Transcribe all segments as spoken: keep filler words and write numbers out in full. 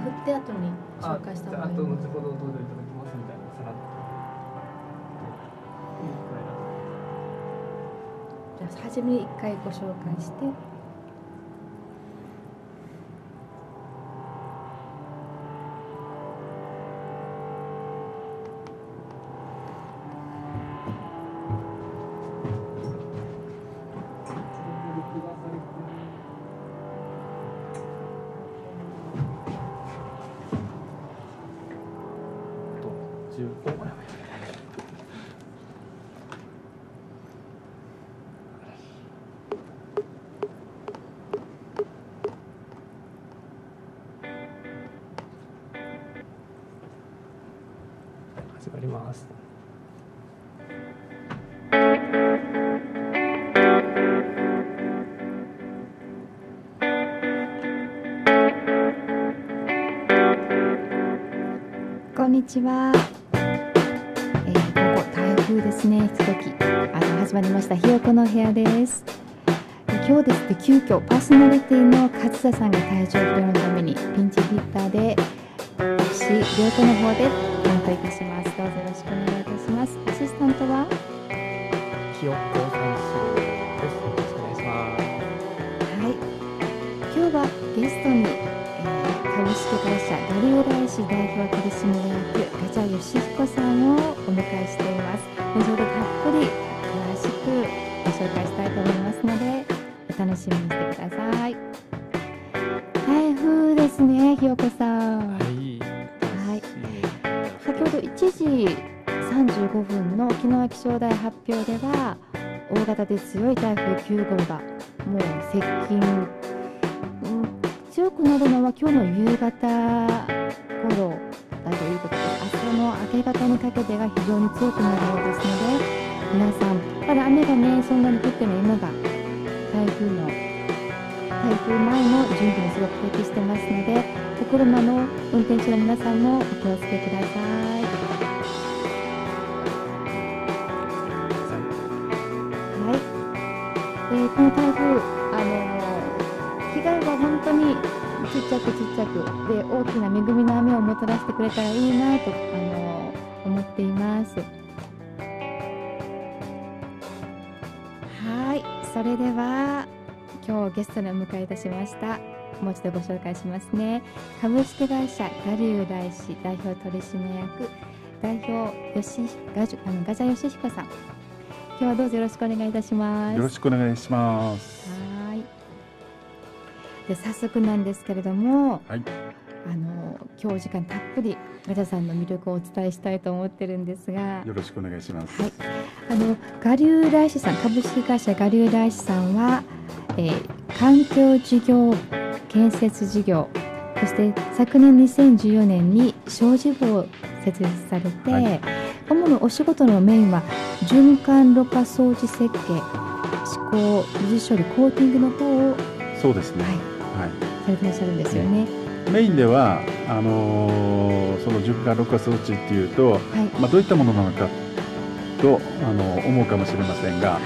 振って後に紹介した方がいい。 あと後ほど登場いただきますみたいなさらっと。 じゃあ初めに一回ご紹介して。 始まります。 こんにちは。えー、午後台風ですね。一時あの始まりましたひよこの部屋です。今日ですね、急遽パーソナリティの勝田さんが体調不良のためにピンチヒッターで私涼子の方で担当いたします。どうぞよろしくお願いいたします。アシスタントはひよこさんすです。よろしくお願いします。 はい。今日はゲストに、えー、株式会社ガリューライシ代表取締役ガチャ義彦さんをお迎えしています。後ほどたっぷり詳しくご紹介したいと思いますのでお楽しみにしてください。台風ですね、ひよこさん。 はい。 はい。先ほどいちじさんじゅうごふんの沖縄気象台発表では大型で強い台風きゅうごうがもう接近、うん、強くなるのは今日の夕方頃だということで、明日の明け方にかけてが非常に強くなるようですので、皆さんまだ雨がねそんなに降ってない今が台風の台風前の準備にすごく適してますので、お車の運転手の皆さんもお気をつけください。はい。えー、この台風、あのー、被害は本当にちっちゃくちっちゃくで大きな恵みの雨をもたらしてくれたらいいなと、あのー、思っています。はい。それでは今日ゲストにお迎えいたしました。もう一度ご紹介しますね。株式会社ガリュー大師代表取締役代表吉ガジあのガジャ義彦さん。今日はどうぞよろしくお願いいたします。 よろしくお願いします。 はい。で早速なんですけれども、 はい、 あの今日お時間たっぷりガジャさんの魅力をお伝えしたいと思ってるんですが、 よろしくお願いします。 はい。あのガリュー大師さん、株式会社ガリュー大師さんは、えー、環境事業建設事業、そして昨年にせんじゅうよねんに小事部を設立されて、はい、主なお仕事のメインは循環ろ過装置設計、施工、水処理、コーティングの方をそうですね、はいはい、されていらっしゃるんですよね。 メインではあのー、その循環ろ過装置っていうと、はい、まあ、どういったものなのかとあの思うかもしれませんが、はい、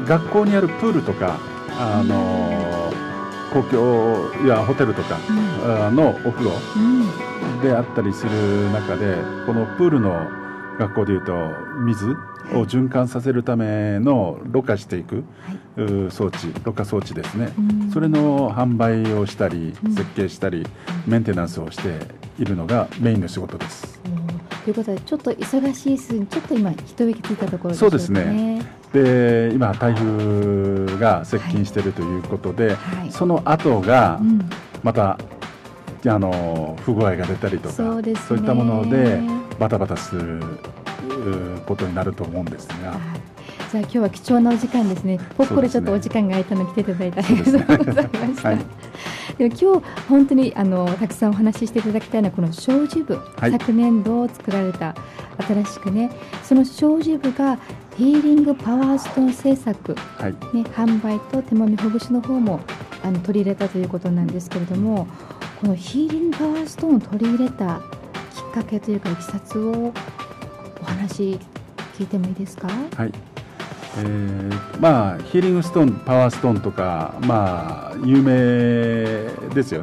学校にあるプールとかあのー公共やホテルとかのお風呂であったりする中で、このプールの学校でいうと水を循環させるためのろ過していく装置、ろ過装置ですね、それの販売をしたり設計したりメンテナンスをしているのがメインの仕事です。 ということでちょっと忙しい数にちょっと今一息ついたところでしょうかね。 そうですね。で今台風が接近しているということで、はい、その後がまた、うん、あの不具合が出たりとか そうですね、そういったものでバタバタすることになると思うんですが、はい、 じゃあ今日は貴重なお時間ですね。ぽっこりちょっとお時間が空いたのに来ていただいてありがとうございました。はい、でも今日本当にあのたくさんお話ししていただきたいのはこの小事部、はい、昨年度作られた新しくね、その小事部がヒーリングパワーストーン製作、はいね、販売と手もみほぐしの方もあの取り入れたということなんですけれども、このヒーリングパワーストーンを取り入れたきっかけというかいきさつをお話聞いてもいいですか？ はい、えー、まあヒーリングストーン、パワーストーンとかまあ有名ですよね。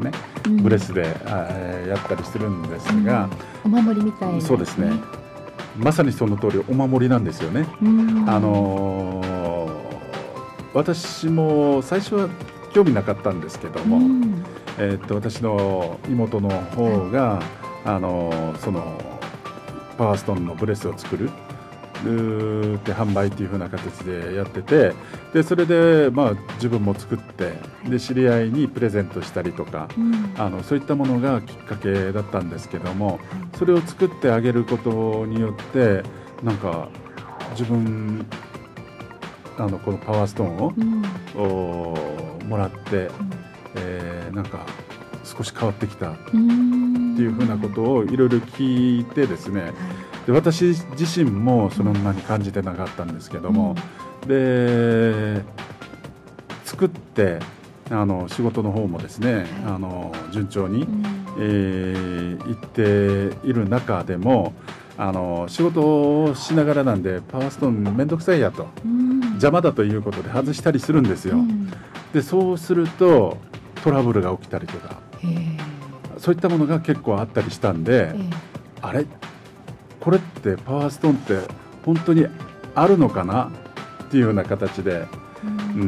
ブレスで、うん、やったりするんですが、 うん、お守りみたいな、ね、 そうですね、まさにその通りお守りなんですよね。うん、あのー、私も最初は興味なかったんですけども、うん、えー、っと私の妹の方が、はい、あのー、そのパワーストーンのブレスを作るで販売という風な形でやってて、でそれでまあ自分も作ってで知り合いにプレゼントしたりとか、うん、あのそういったものがきっかけだったんですけども、それを作ってあげることによってなんか自分あのこのパワーストーンを、うん、もらって、うん、えー、なんか少し変わってきたっていう風なことをいろいろ聞いてですね、で私自身もそんなに感じてなかったんですけども、うん、で作ってあの仕事の方もですね、はい、あの順調に、うん、えー、いっている中でもあの仕事をしながらなんでパワーストーンめんどくさいやと、うん、邪魔だということで外したりするんですよ、うん、でそうするとトラブルが起きたりとかそういったものが結構あったりしたんで、あれこれってパワーストーンって本当にあるのかなっていうような形で、うん、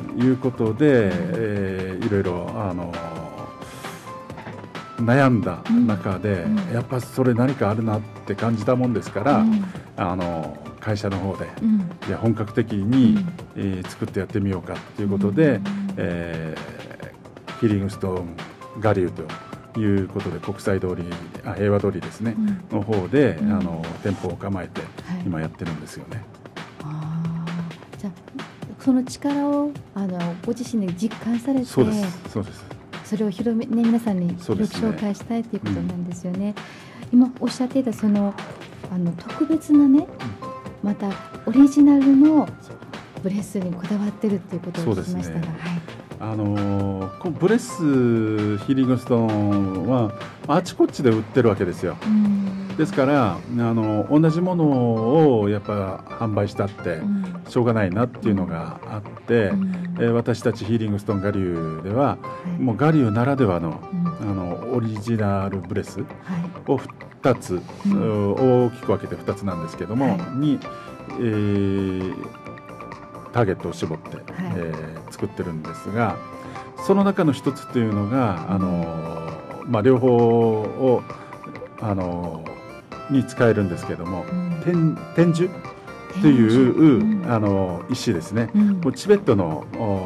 うん、いうことで、えー、いろいろあの悩んだ中で、うん、やっぱそれ何かあるなって感じたもんですから、うん、あの会社の方で、うん、いや本格的に、うん、えー、作ってやってみようかということで、うん、えー、ヒーリングストーン我流ということで国際通りあ平和通りですね、うん、の方で、うん、あの店舗を構えて今やってるんですよね。 はい、あじゃあその力をあのご自身で実感されて、 そうですそうです、 それを広め、ね、皆さんに広く紹介したいということなんですよね。うん、今おっしゃっていたそのあの特別なね、うん、またオリジナルのブレスにこだわってるっていうことを聞きましたが、はい、 あのー、ブレスヒーリングストーンはあちこちで売ってるわけですよ。うん、ですからあの同じものをやっぱ販売したってしょうがないなっていうのがあって、うん、えー、私たちヒーリングストーン我流では、はい、もう我流ならではの、うん、あのオリジナルブレスをふたつ、うん、大きく分けてふたつなんですけども、はい、に、えーターゲットを絞って、はい、えー、作ってるんですが、その中の一つというのがあの、まあ、両方をあのに使えるんですけども、うん、天, 天樹という、うん、あの石ですね、うん、もうチベットの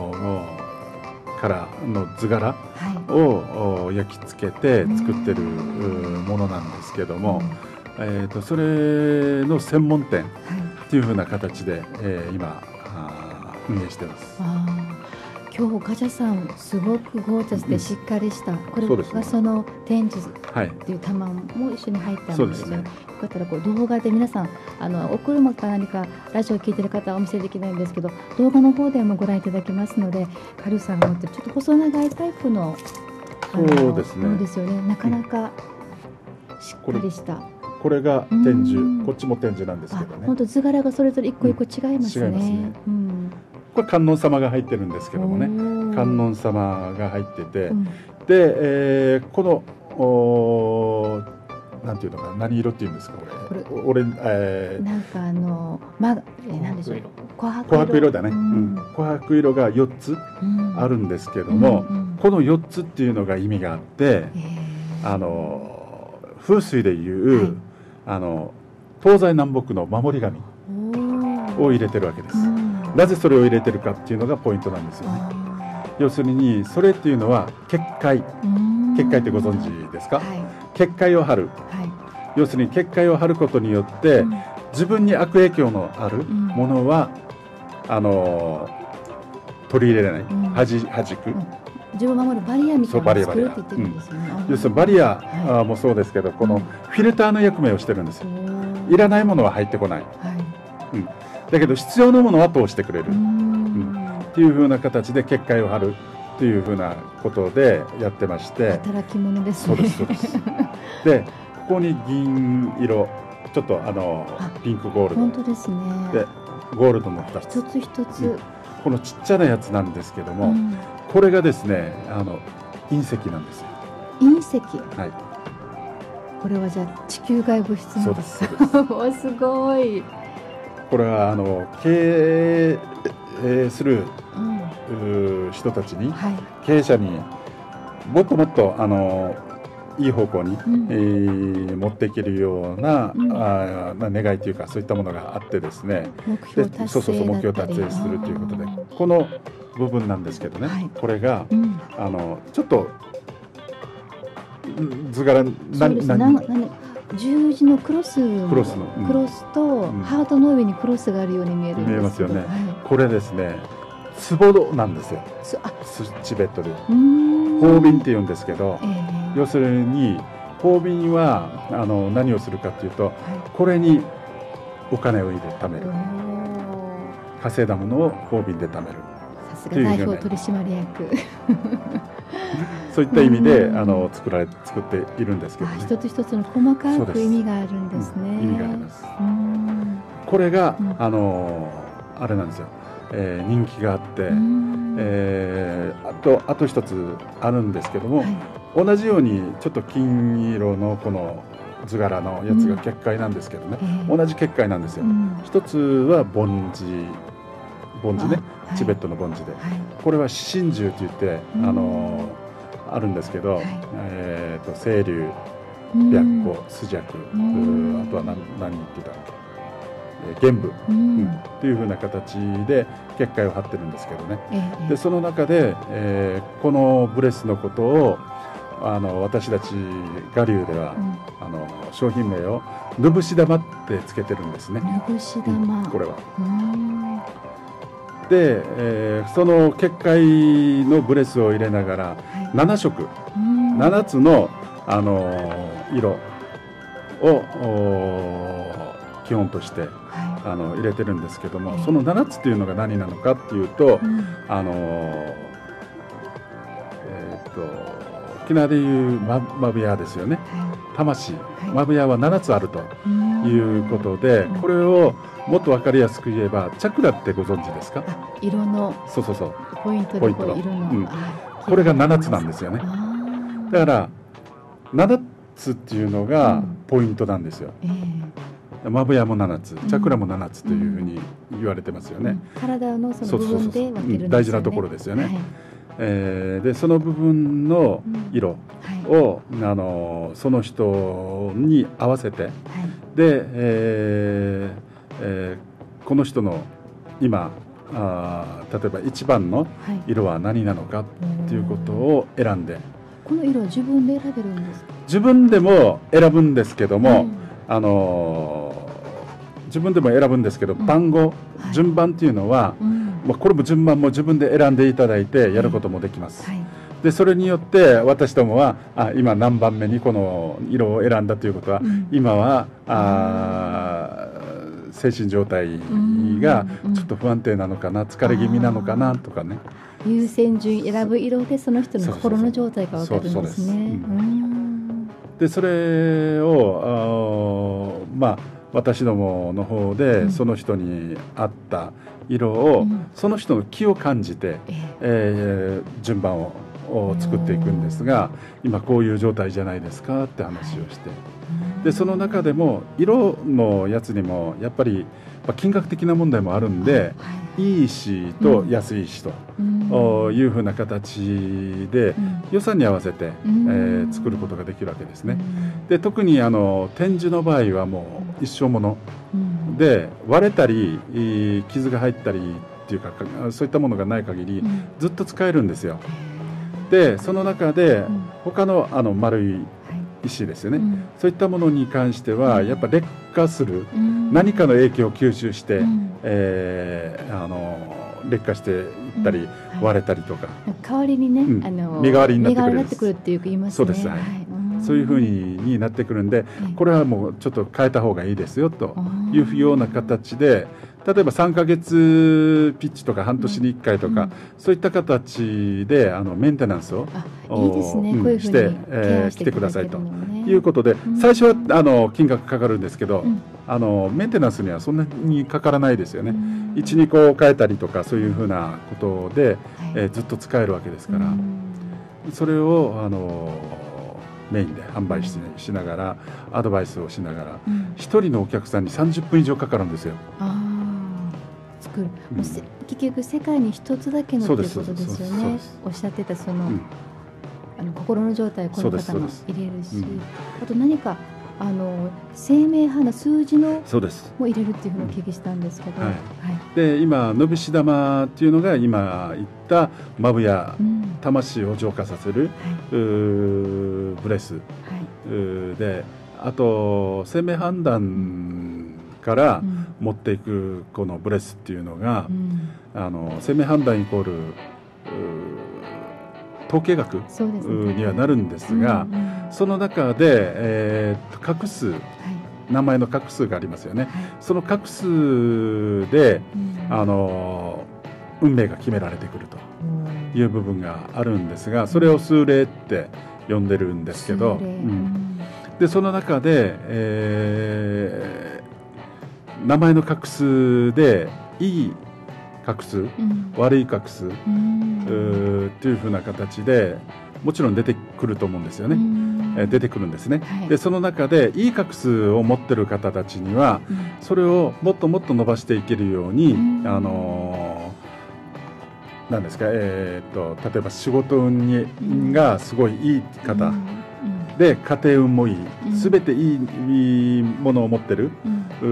からの図柄を、はい、焼き付けて作ってるものなんですけども、うん、えー、とそれの専門店というふうな形で、えー、今運営してます。あ今日ガチャさんすごくゴージャスでしっかりした、うん、これがその天樹っていう玉も一緒に入ったんですよね。よかったらこう動画で皆さんあのお車か何かラジオを聞いてる方はお見せできないんですけど、動画の方でもご覧いただけますので、カルさんが持ってるちょっと細長いタイプのそうですね、 ですよね。なかなかしっかりした、うん、 これが天樹、こっちも天樹なんですけどね。 本当図柄がそれぞれ一個一個違いますね。うん、違いますね。うん、 これ観音様が入ってるんですけどもね、観音様が入ってて、うん、で、えー、このおなんていうのかな、何色っていうんですかこれ。これ俺、えー、 なんかあのまえー、なんでしょう。琥珀色。 琥珀色だね。うん、琥珀色がよっつあるんですけども、うんうん、このよっつっていうのが意味があって、あの風水でいう、はい、あの東西南北の守り神を入れてるわけです。なぜそれを入れてるかっていうのがポイントなんですよね。要するにそれっていうのは結界、結界ってご存知ですか？はい、結界を張る、はい、要するに結界を張ることによって、うん、自分に悪影響のあるものは、うん、あの取り入れられない、うん、はじ弾く、うん、 自分を守るバリアみたいなのを作るって言ってるんですよね。 要するにバリアもそうですけど、このフィルターの役目をしてるんですよ。いらないものは入ってこない、はい、うん、だけど必要なものは通してくれる、うん、っていう風な形で結界を張るという風なことでやってまして、 働き者ですね。 そうですそうですでここに銀色、ちょっとあのピンクゴールド、 本当ですね。 でゴールドのふたつ、 一つ一つ、うん、 このちっちゃなやつなんですけども、うん、これがですねあの隕石なんですよ。 隕石。 はい。 これはじゃあ地球外物質なんですか。 そうです。 もうすごい。 これはあの経営する、うん、人たちに、はい、経営者にもっともっとあのいい方向に、うん、えー、持っていけるような、うん、あな願いというかそういったものがあってですね、 目標達成そうそうそう目標達成するということで、この部分なんですけどね、はい、これが、うん、あのちょっと図柄何何十字のクロスクロスの、 うん、クロスと、うん、ハートの上にクロスがあるように見えるんですけど、見えますよね、はい、 これですね壺なんですよ。チベットで法瓶って言うんですけど、えー、要するに法瓶はあの何をするかというと、はい、これにお金を入れ貯める、稼いだものを法瓶で貯める。 さすが代表取締役そういった意味であの作られ作っているんですけどね。 一つ一つの細かく意味があるんですね。 うん、意味があります。これが、うん、あのあれなんですよ。えー、人気があって、えー、あとあと一つあるんですけども、はい、同じようにちょっと金色のこの図柄のやつが結界なんですけどね、うん、同じ結界なんですよ。うん、一つは梵字梵字ね、はい、チベットの梵字で、はい、これは真珠と言って、うん、あのあるんですけど、はい、えー、と清流、白虎、朱雀、あとは何何言ってたのか、玄武、うん、っていう風な形で結界を張ってるんですけどね、ええ、でその中で、えー、このブレスのことをあの私たち我流では、うん、あの商品名をヌブシ玉ってつけてるんですね。 ヌブシ玉、うん、 これは。で、えー、その結界のブレスを入れながら、はい、なな色、ななつの、あの色を基本として、はい、あの入れてるんですけども、そのななつというのが何なのかっていうと、うん、あのえー、っと沖縄でいうマブヤですよね、はい、魂、はい、マブヤはななつあるということで、これをもっと分かりやすく言えばチャクラってご存知ですか？ 色のそうそうそうポイントでこう色の、うん、 これがななつなんですよね。だからななつっていうのがポイントなんですよ。うん、えーマブヤもななつ、チャクラもななつというふうに言われてますよね。 うん、体のその部分で分けるんですよね。 大事なところですよね。はい、えー、でその部分の色を、うん、はい、あのその人に合わせて、はい、で、えーえー、この人の今あ例えば一番の色は何なのかっていうことを選んで、はい、 この色は自分で選べるんですか？ 自分でも選ぶんですけども、うん、あの自分でも選ぶんですけど、うん、番号、はい、順番っていうのは、うん、まあ、これも順番も自分で選んでいただいてやることもできます、はいはい、でそれによって私どもはあ今何番目にこの色を選んだということは、うん、今はあ精神状態がちょっと不安定なのかな、疲れ気味なのかなとかね、 優先順位選ぶ色でその人の心の状態が分かるんですね。 でそれをあまあ私どもの方でその人に合った色を、うん、その人の気を感じて、えーえー、順番を作っていくんですが、今こういう状態じゃないですかって話をして、はい、でその中でも色のやつにもやっぱり金額的な問題もあるんで、はい、いい石と安い石と、うん、いうふうな形で、うん、予算に合わせて、うん、えー、作ることができるわけですね。うん、で特にあの展示の場合はもう一生もの、うん、で割れたり傷が入ったりっていうかそういったものがない限り、うん、ずっと使えるんですよ。でその中で、うん、他のあの丸い石ですよね、うん、そういったものに関してはやっぱ劣化する、うん、何かの影響を吸収して、うん、えー、あの劣化していったり、うん、割れたりとか、 代わりにね、うん、あの身代わりになってくるなってくるっていう言いますね。 そうです、はい、はい、そういうふうになってくるんで、これはもうちょっと変えた方がいいですよというような形で、例えばさんかげつピッチとか半年にいっかいとか、うん、そういった形であのメンテナンスをいいですね、うん、こういうふうにして、えー、来てくださいということで、うん、最初はあの金額かかるんですけど、うん、あのメンテナンスにはそんなにかからないですよね。いち、にこ変えたりとかそういうふうなことで、はい、えー、ずっと使えるわけですから、それをあのメインで販売 し,、うん、しながらアドバイスをしながら、うん、ひとりのお客さんにさんじゅっぷん以上かかるんですよ。 あ作る、うん、もう結局世界に一つだけのっていうことですよね。おっしゃってたその、うん、あの心の状態この方も入れるし、うん、あと何かあの生命派の数字のも入れるっていうふうにお聞きしたんですけど、うんはいはい、 で今のぶし玉っていうのが今言ったマブや魂を浄化させる、うん、ブレス、はい、であと生命判断から持っていくこのブレスっていうのが、うん、あの生命判断イコール統計学にはなるんですが、うんうん、その中で、えー、画数、はい、名前の画数がありますよね、はい、その画数で、うん、あの運命が決められてくるという部分があるんですが、それを数例って呼んでるんですけど、うん、でその中で、えー、名前の画数でいい画数、うん、悪い画数、うんっていうふうな形でもちろん出てくると思うんですよね、え出てくるんですね、はい、でその中でいい画数を持ってる方たちには、うん、それをもっともっと伸ばしていけるように、あのー、なんですか、えー、っと例えば仕事運にがすごいいい方、うんで家庭運もいい、すべていい、いいものを持ってる、うん、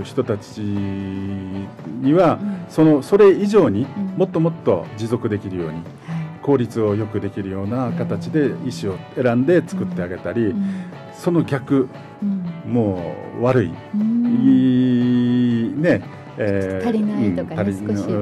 人たちには、うん、そのそれ以上にもっともっと持続できるように、うん、効率をよくできるような形で石を選んで作ってあげたり、うん、その逆、うん、もう悪い、うん、ね、 えー、足りないとかね、少し、うん、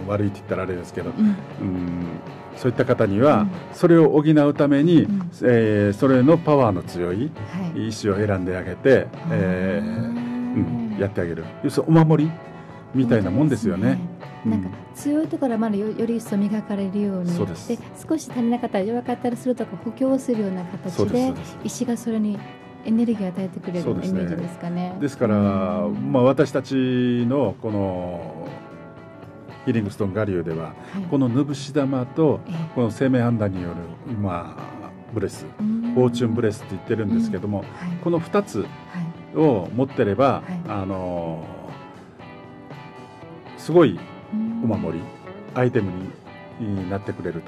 悪いって言ったらあれですけど、うんうんそういった方にはそれを補うために、うんえー、それのパワーの強い石を選んであげて、はいえーうん、やってあげる、要するにお守りみたいなもんですよね。 なんか強いところはまだ よ, より一層磨かれるようにそうですで少し足りなかったり弱かったりするとか補強するような形で石がそれにエネルギーを与えてくれるイメージですかね。 ですから、まあ、私たちのこのヒーリングストーン我流では、はい、このヌブシ玉とこの生命判断による今ブレス、フォーチュンブレスって言ってるんですけども、はい、このふたつを持ってれば、はい、あのすごいお守りアイテムになってくれると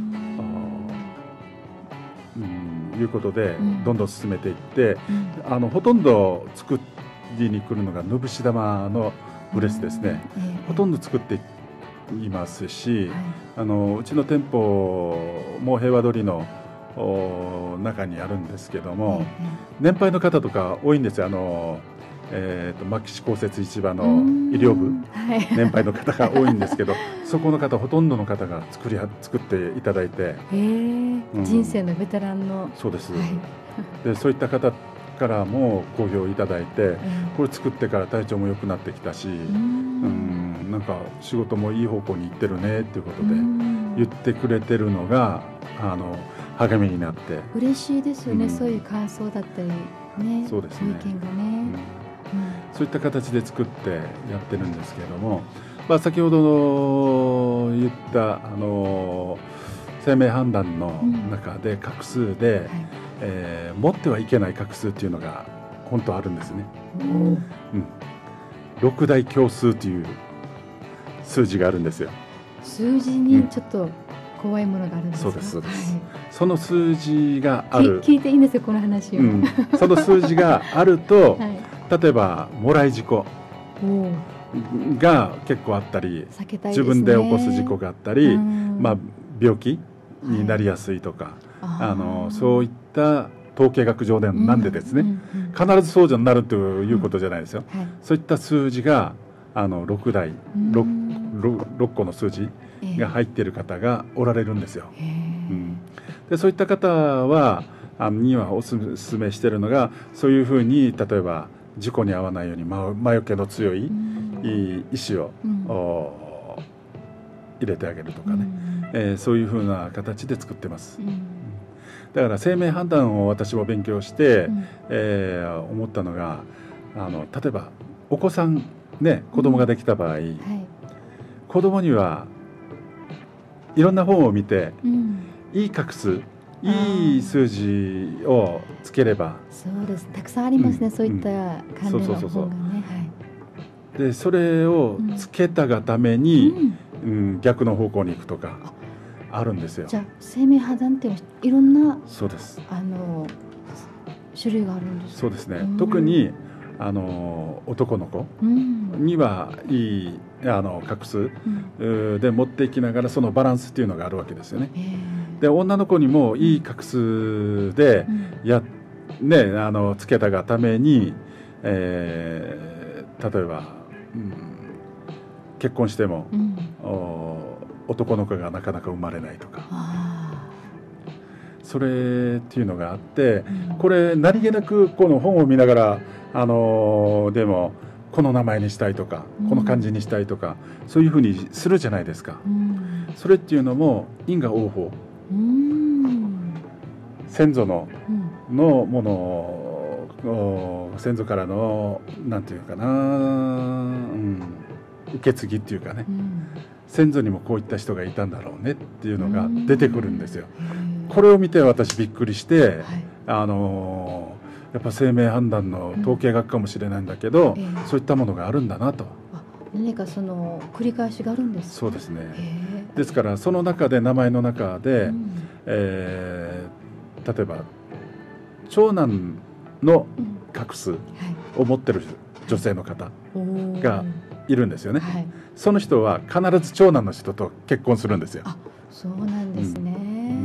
うんいうことで、どんどん進めていって、あのほとんど作りに来るのがヌブシ玉のブレスですね、ほとんど作っていっていますし、はい、あのうちの店舗も平和通りの中にあるんですけども、えー、年配の方とか多いんですよ。あの、えー、と牧師公設市場の医療部、はい、年配の方が多いんですけどそこの方ほとんどの方が作り作っていただいて、 えーうん、人生のベテランのそうです、はい、でそういった方からも好評いただいて、うん、これ作ってから体調も良くなってきたし、うん、なんか仕事もいい方向に行ってるねっていうことで言ってくれてるのがあの励みになって嬉しいですよね、うん、そういう感想だったりね、 そうですね、 意見がね、うんうん、 そういった形で作ってやってるんですけれども、まあ、先ほど言ったあの生命判断の中で画数で、うんはいえー、持ってはいけない画数っていうのが本当あるんですね、うんうん、六大強数という数字があるんですよ。 数字にちょっと怖いものがあるんですか、 うん、そうですそうです、はい、その数字がある聞いていいんですよこの話を、うん、 その数字があると、はい、例えばもらい事故が結構あったり、避けたいですね、自分で起こす事故があったり、まあ、病気になりやすいとか、はい、あのそういった統計学上でなんでですね、うんうんうん、必ずそうじゃなるということじゃないですよ、うんはい、そういった数字があのろくだい 6, 6個の数字が入っている方がおられるんですよ、うん、でそういった方はあにはおすすめしているのがそういうふうに例えば事故に遭わないように魔除けの強い石を、うん、入れてあげるとかね、うんえー、そういうふうな形で作ってます、うんだから生命判断を私も勉強して、うんえー、思ったのがあの例えばお子さんね子供ができた場合、うんはい、子供にはいろんな本を見て、うん、いい画数いい数字をつければ、 そうです、たくさんありますね、うん、そういった関連の本がね。 でそれをつけたがために、うんうん、逆の方向に行くとかあるんですよ。 じゃあ生命破断っていうのはいろんな、 そうです、 あの種類があるんです。 そうですね、うん、特にあの男の子にはいいあの画数、うん、で持っていきながらそのバランスっていうのがあるわけですよね。で女の子にもいい画数でや、うん、ね、あのつけたがために、えー、例えば、うん、結婚しても、うん、男の子がなかなか生まれないとか、それっていうのがあって、うん、これ何気なくこの本を見ながら、あのー、でもこの名前にしたいとか、うん、この漢字にしたいとか、そういうふうにするじゃないですか、うん、それっていうのも因果応報、うん、先祖の、うん、のものを先祖からのなんていうかな、うん、受け継ぎっていうかね、うん、先祖にもこういった人がいたんだろうねっていうのが出てくるんですよ。これを見て私びっくりして、はい、あのやっぱ生命判断の統計学かもしれないんだけど、うんえー、そういったものがあるんだなと。 あ、何かその繰り返しがあるんですか。 そうですね、えー、ですからその中で名前の中で、うん、えー、例えば長男の画数を持ってる女性の方がいるんですよね、はい、その人は必ず長男の人と結婚するんですよ。 あ、そうなんですね、うんうん、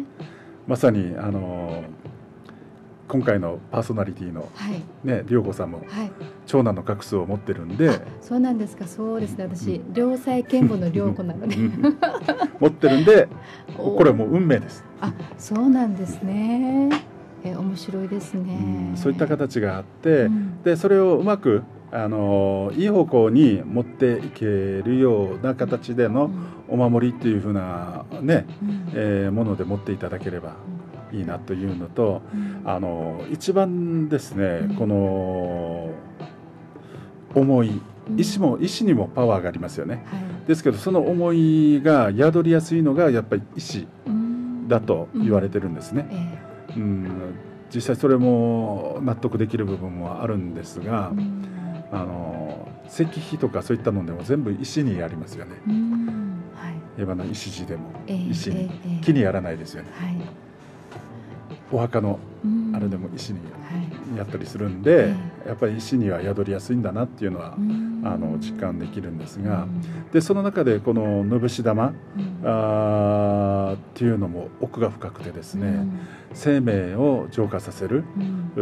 まさにあの今回のパーソナリティの、はいね、涼子さんも、はい、長男の画数を持ってるんで。 そうなんですか。そうですね、私、うん、良妻賢母の涼子なので、うん、 持ってるんでこれはもう運命です。 あ、そうなんですね、え面白いですね、 うん、そういった形があって、うん、でそれをうまくあのいい方向に持っていけるような形でのお守りっていう風なね、うんえー、もので持っていただければいいなというのと、うん、あの一番ですね、うん、この思い、意志も意志にもパワーがありますよね、はい、ですけどその思いが宿りやすいのがやっぱり意志だと言われてるんですね、うんえーうん、実際それも納得できる部分もあるんですが、うんあの石碑とかそういったのでも全部石にやりますよね。うん、はい、今の石地でも石に、えーえー、木にやらないですよね、はい、お墓のあれでも石にやったりするんで、はい、やっぱり石には宿りやすいんだなっていうのはあの実感できるんですが、でその中でこのぬぶし玉、うん、あっていうのも奥が深くてですね、うん、生命を浄化させる、うん、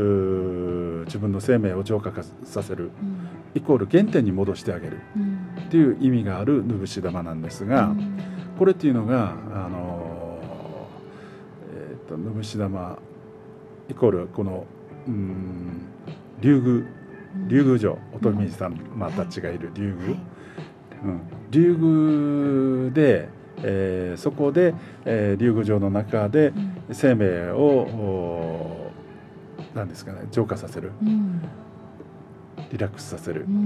自分の生命を浄化させる、うん、イコール原点に戻してあげるっていう意味があるぬぶし玉なんですが、うん、これっていうのがあの、えー、とぬぶし玉イコールこのうん竜宮竜宮城、乙女さんたちがいる竜宮、はいはいうん、竜宮で、えー、そこで、えー、竜宮城の中で生命を何ですかね、浄化させる、うん、リラックスさせる、うんうん、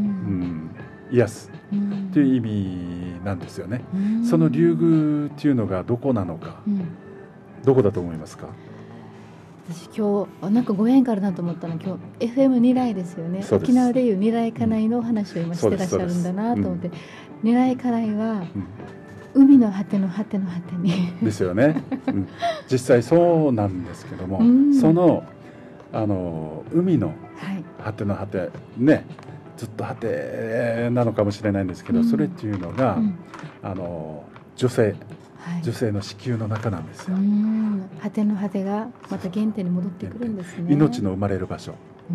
癒す、うん、という意味なんですよね、うん、その竜宮っていうのがどこなのか、うん、どこだと思いますか？ 私今日なんかご縁からなと思ったのは今日 エフエム ニライですよね。沖縄でいうニライカナイのお話を今してらっしゃるんだなと思って、うん、ニライカナイは、うん、海の果ての果ての果てにですよね、うん、実際そうなんですけども、うん、そのあの海の果ての果てね、ずっと果てなのかもしれないんですけど、うん、それっていうのが、うん、あの女性はい、女性の子宮の中なんですよ。 果ての果てがまた原点に戻ってくるんですね。 命の生まれる場所、うん、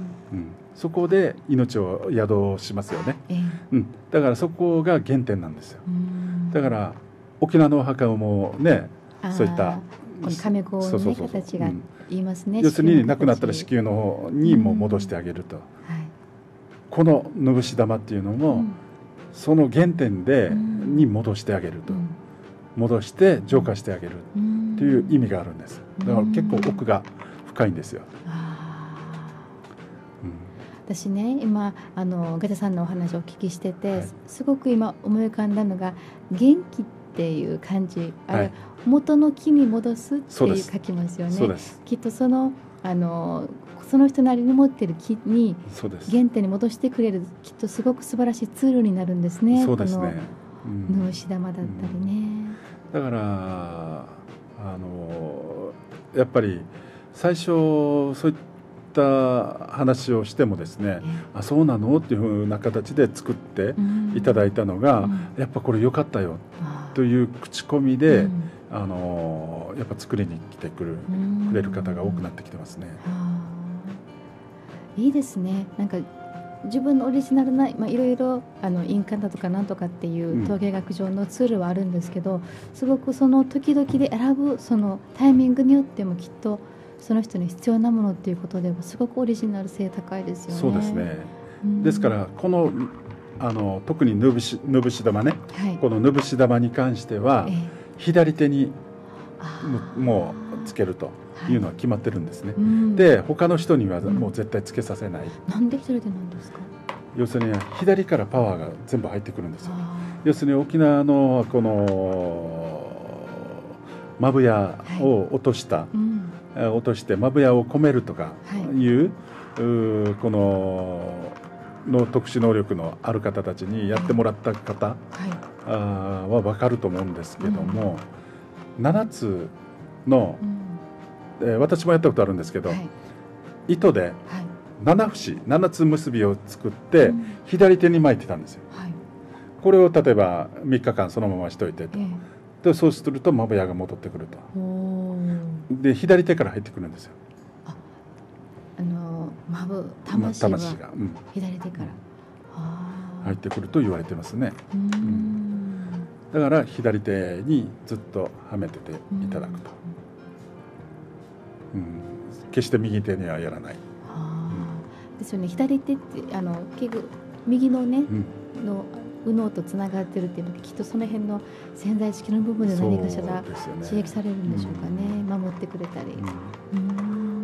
うん、そこで命を宿しますよね、えーうん、だからそこが原点なんですよ。だから沖縄のお墓もね、そういった亀子の、ね、形が言いますね。 要するに亡くなったら子宮の方にも戻してあげると、はい、このぬぶし玉っていうのも、うん、その原点でに戻してあげると、うん、戻して浄化してあげるという意味があるんです。だから結構奥が深いんですよ。 うん、私ね、今あのガチャさんのお話をお聞きしてて、はい、すごく今思い浮かんだのが元気っっていう感じ、あれ、 はい、 元の木に戻すっていう書きますよね。 そうです。 きっとそのあのその人なりに持っている木に原点に戻してくれる、きっとすごく素晴らしいツールになるんですね。 そうですね。 この主玉だったりね、 うん、だからあのやっぱり最初そういった話をしてもですね、あ、そうなのっていうふうな形で作っていただいたのが、うん、やっぱこれ良かったよという口コミで、うん、あのやっぱ作りに来てくる、うん、くれる方が多くなってきてますね。 いいですね。なんか自分のオリジナルな、まあ、いろいろあの印鑑だとかなんとかっていう統計学上のツールはあるんですけど、うん、すごくその時々で選ぶそのタイミングによってもきっとその人に必要なものっていうことではすごくオリジナル性高いですよね。 そうですね、うん、ですからこのあの特にぬぶし、ぬぶし玉ね、はい、このぬぶし玉に関しては、えー、左手にもうつけるというのは決まってるんですね、はい、うん、で他の人にはもう絶対つけさせない、 うん、なんで左手なんですか？ 要するに左からパワーが全部入ってくるんですよ。要するに沖縄のこのマブヤを落とした、はい、うん、落としてマブヤを込めるとかいう、はい、うこのの特殊能力のある方たちにやってもらった方、はい、あは分かると思うんですけども、うん、ななつの、うん、えー、私もやったことあるんですけど、はい、糸でなな節ななつ結びを作って、うん、左手に巻いてたんですよ、はい、これを例えばみっかかんそのまましといてと、えー、でそうするとマブヤが戻ってくると、で左手から入ってくるんですよ。 あ、あのマブ魂が左手から、 うん、入ってくると言われてますね。うん、うん、だから左手にずっとはめてていただくと、うんうん、決して右手にはやらない、 うん、ですよね。左手ってあの結局右のね、うん、の右脳とつながってるっていうのはきっとその辺の潜在意識の部分で何かしら刺激されるんでしょうかね、うん、守ってくれたり、うん、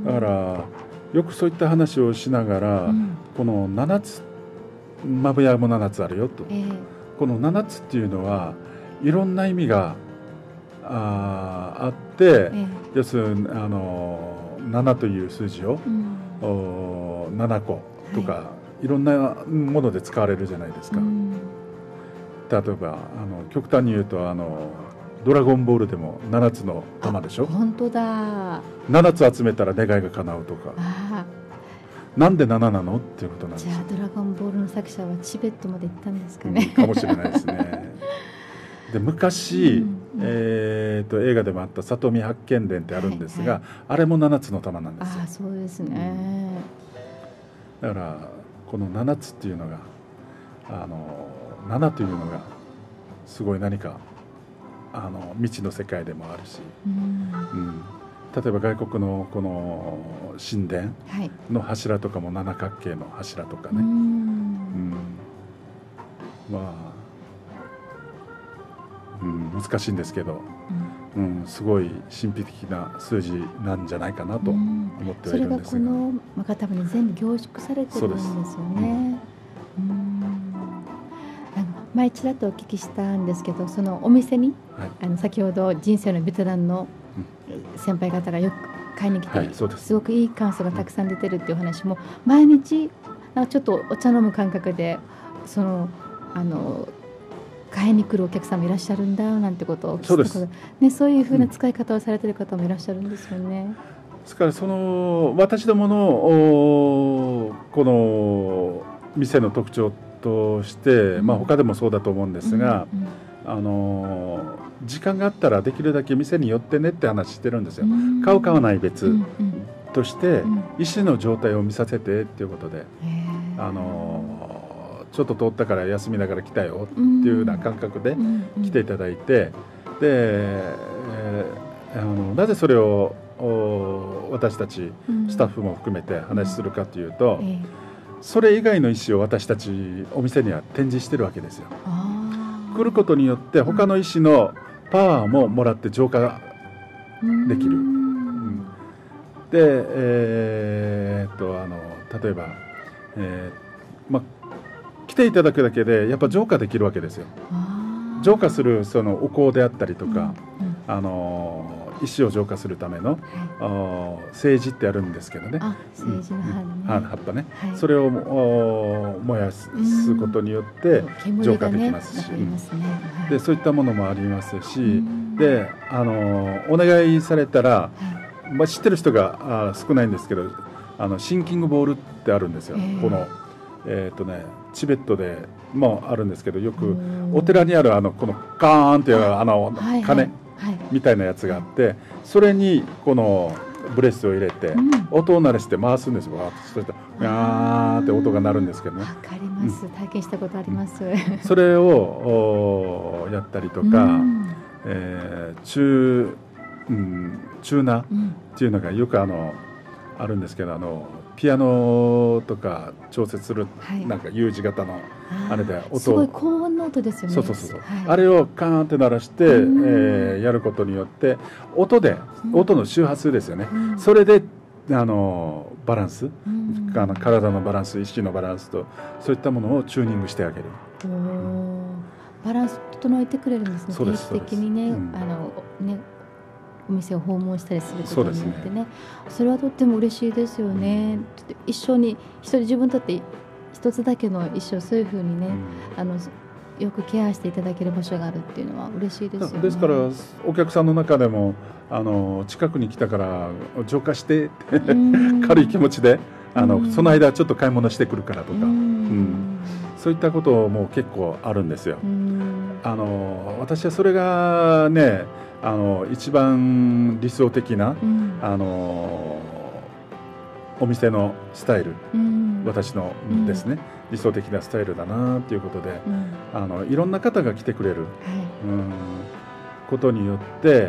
だからよくそういった話をしながら、うん、このななつマブヤもななつあるよと、えー、このななつっていうのはいろんな意味が あ, あって、えー、要するにあのななという数字を、うん、ななことか、はい、いろんなもので使われるじゃないですか、うん、例えばあの極端に言うとあのドラゴンボールでもななつの玉でしょ。 本当だ。 ななつ集めたら願いが叶うとか。あ、なんでなななのっていうことなんですよ。 じゃあドラゴンボールの作者はチベットまで行ったんですかね、 うん、かもしれないですね。で昔、うんうん、えー、と映画でもあった里見八犬伝ってあるんですが、はいはい、あれもななつの玉なんですよ。 あ、そうですね、 うん、だからこのななつっていうのがあのななというのがすごい何かあの未知の世界でもあるし、うんうん、例えば外国のこの神殿の柱とかも七角形の柱とかね、うん、うん、まあ、うん、難しいんですけど、うんうん、すごい神秘的な数字なんじゃないかなと思ってはいるんですが、それがこのマタブに全部凝縮されてるんですよね。前ちらっとお聞きしたんですけど、そのお店に、はい、あの先ほど人生のベテランの先輩方がよく買いに来て、はい、す, すごくいい感想がたくさん出てるっていう話も毎日なんかちょっとお茶飲む感覚でそのあの買いに来るお客さんもいらっしゃるんだなんてことを聞いたことそうです、ね、そういうふうな使い方をされてる方もいらっしゃるんですよね、うん、 ですからその私どものこの店の特徴として、うん、まあ他でもそうだと思うんですが、うんうん、あの時間があったらできるだけ店に寄ってねって話してるんですよ、うん、買う買わない別、うんうん、として、うん、医師の状態を見させてっていうことで、あのちょっと通ったから休みながら来たよっていうような感覚で来ていただいて、で、えー、あのなぜそれを私たちスタッフも含めて話するかというと、うん、えーそれ以外の石を私たちお店には展示してるわけですよ。来ることによって他の石のパワーももらって浄化できる。うん、で、えー、っとあの例えば、えーま、来ていただくだけでやっぱ浄化できるわけですよ。う浄化するそのお香であったりとか、うんうん、あの石を浄化するための、はい、聖磁ってあるんですけどね、 あ、聖磁の葉ね、 うん、葉っぱね、はい、それを燃やすことによって浄化できますし、ねはい、でそういったものもありますし、であのお願いされたら、はいまあ、知ってる人が少ないんですけど、あのシンキングボールってあるんですよ。このえーとね、チベットでもあるんですけど、よくお寺にあるあのこのカーンっていうあの鐘みたいなやつがあって、それにこのブレスを入れて音を鳴らして回すんですよ。そしたらガーって音が鳴るんですけどね。 わかります、体験したことあります。 それをやったりとか、えー、中、うん、チューナーっていうのがよくあのあるんですけど、あのピアノとか調節する、はい、なんか U 字型のあれで音を、 すごい高音の音ですよね。 そうそうそう、はい、あれをカーンって鳴らして、えー、やることによって音で、うん、音の周波数ですよね、うん、それであのバランス、うん、あの体のバランス、意識のバランスとそういったものをチューニングしてあげる。 おー、バランス整えてくれるんですね。定期的にね、うん、あのねお店を訪問したりすることによって ね, そ, ねそれはとっても嬉しいですよね、うん、一緒に一人自分にとって一つだけの一生、そういうふうにね、うん、あのよくケアしていただける場所があるっていうのは嬉しいですよね。 ですからお客さんの中でもあの近くに来たから浄化してって軽い気持ちであのその間ちょっと買い物してくるからとか、うん、そういったことも結構あるんですよ。あの私はそれがね、あの一番理想的な、うん、あのお店のスタイル、うん、私のですね、うん、理想的なスタイルだなということで、うん、あのいろんな方が来てくれる、はい、うんことによって、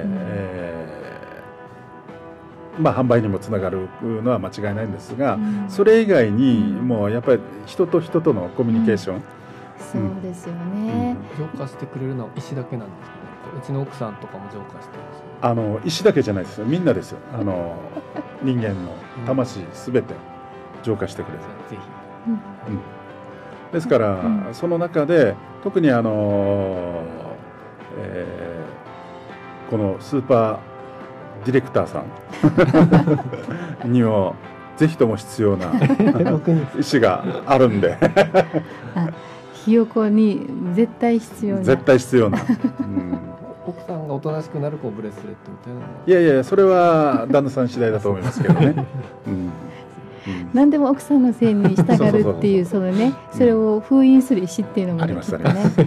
うんえーまあ、販売にもつながるのは間違いないんですが、うん、それ以外にもうやっぱり人と人とのコミュニケーション、 そうですよね、 浄化してくれるのは石だけなんですかね。うちの奥さんとかも浄化してます、ね、 あの石だけじゃないですよ、みんなですよ。あの人間の魂すべて浄化してくれる、うん、ぜひ、うん、ですから、うん、その中で特にあの、えー、このスーパーディレクターさんにもぜひとも必要な石があるんでひよこに絶対必要な絶対必要な、うん奥さんがおとなしくなるこうブレスレットみたいな。 いやいや、それは旦那さん次第だと思いますけどね、うんうん、 何でも奥さんのせいに従うっていうそのね、それを封印する石っていうのも、ね、 ありますね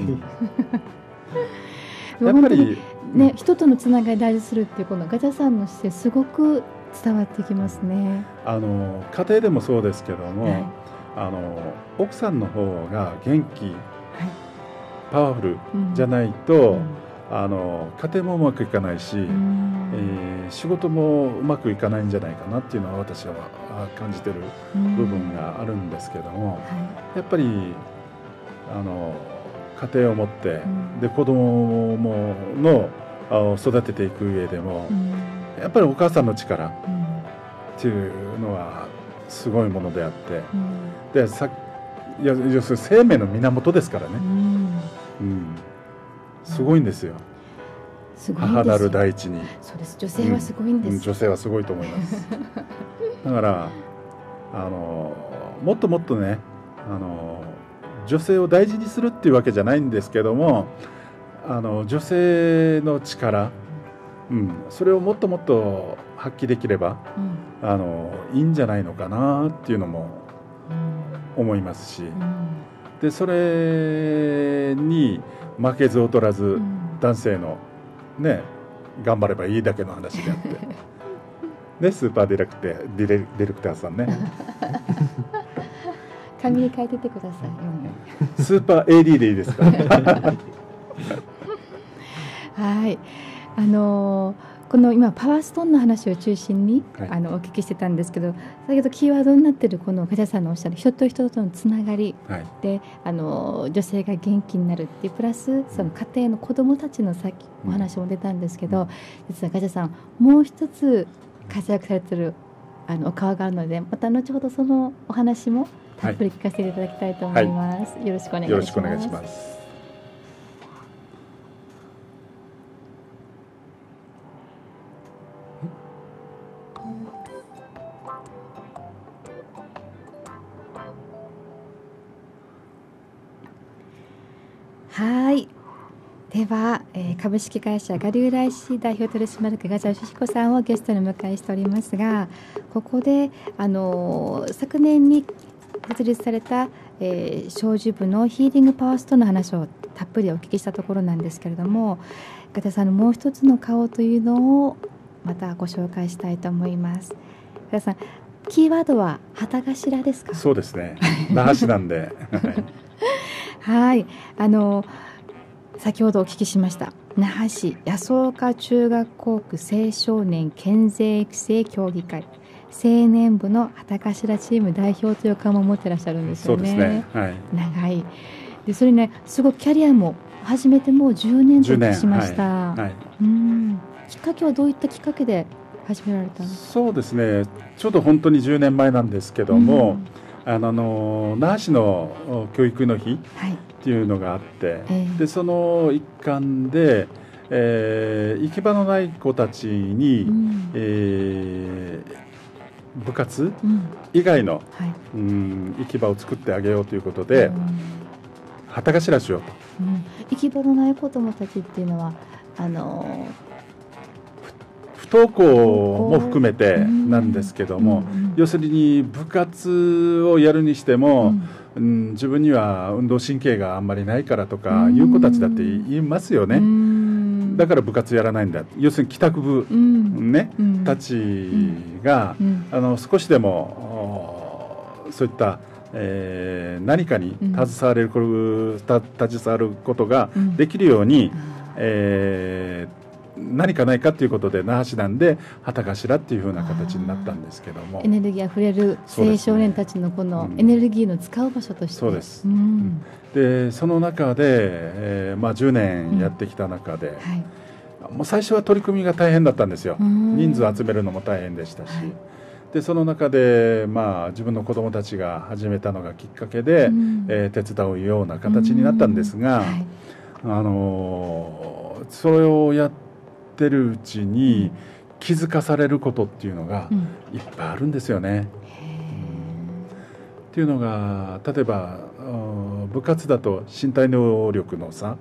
やっぱりね、人とのつながり大事するっていうこのガチャさんの姿勢すごく伝わってきますね。 あの家庭でもそうですけども、はい、あの奥さんの方が元気、はい、パワフルじゃないと、うんうん、あの家庭もうまくいかないし、うんえー、仕事もうまくいかないんじゃないかなっていうのは私は感じてる部分があるんですけども、うんはい、やっぱりあの家庭を持って、うん、で子供もの育てていく上でも、うん、やっぱりお母さんの力っていうのはすごいものであって、うん、でさいや要するに生命の源ですからね、うんうん、すごいんですよ、 すごいですよ。 母なる大地に。 そうです、女性はすごいんです、うん、 女性はすごいと思いますだからあのもっともっとね、あの女性を大事にするっていうわけじゃないんですけども、あの女性の力、うん、それをもっともっと発揮できれば、うん、あのいいんじゃないのかなっていうのも思いますし、うん、でそれに負けず劣らず、うん、男性のね頑張ればいいだけの話であってね、スーパーディレクターディレディレクターさんね紙に書いててください、 うん、スーパー エーディー でいいですかはい、あのー、この今パワーストーンの話を中心に、はい、あのお聞きしてたんですけど、先ほどキーワードになっているこのガチャさんのおっしゃる人と人とのつながり、はい、であの女性が元気になるっていうプラスその家庭の子どもたちのさっきお話も出たんですけど、うん、実はガチャさんもう一つ活躍されているあのお顔があるので、また後ほどそのお話もたっぷり聞かせていただきたいと思います、はい、よろしくお願いします。 よろしくお願いします。 はい。では、えー、株式会社ガリューライシー代表取締役ガジャ義彦さんをゲストに迎えしておりますが、ここで、あのー、昨年に設立された、えー、小樹部のヒーリングパワーストーンの話をたっぷりお聞きしたところなんですけれども、ガタさんのもう一つの顔というのをまたご紹介したいと思います。ガタさん、キーワードは旗頭ですか？ そうですね。那覇市なんで。 はい、あの先ほどお聞きしました那覇市安岡中学校区青少年健全育成協議会青年部の旗頭チーム代表という顔も持ってらっしゃるんですよね。 そうですね。はい、 長いで、それね、すごくキャリアも始めてもうじゅうねんとお聞きしました。はいはい、うん、きっかけはどういったきっかけで始められたの？ そうですね、ちょうど本当にじゅうねんまえなんですけども、うん、あの那覇市の教育の日っていうのがあって、はい、でその一環で、えー、行き場のない子たちに、うん、えー、部活以外の、うんはい、うん、行き場を作ってあげようということで、うん、旗頭しようと、 うん、行き場のない子どもたちっていうのはあの不登校も含めてなんですけども、うんうん、要するに部活をやるにしても、うんうん、自分には運動神経があんまりないからとかいう子たちだって言いますよね、うん、だから部活やらないんだ、要するに帰宅部、うん、ね、うん、たちが、うん、あの少しでもそういった、えー、何かに携われる、うん、携わることができるように、うん、えー何かないかということで那覇市なんで旗頭っていう風な形になったんですけども、 エネルギーあふれる青少年たちのこのエネルギーの使う場所として、 そうです、うん、でその中で、えーまあ、じゅうねんやってきた中で、うんはい、もう最初は取り組みが大変だったんですよ。人数集めるのも大変でしたし、はい、でその中で、まあ、自分の子どもたちが始めたのがきっかけで、うんえー、手伝うような形になったんですが、はい、あのー、それをやってってるうちに気づかされることっていうのがいっぱいあるんですよね、うん、っていうのが例えば部活だと身体能力の差、はい、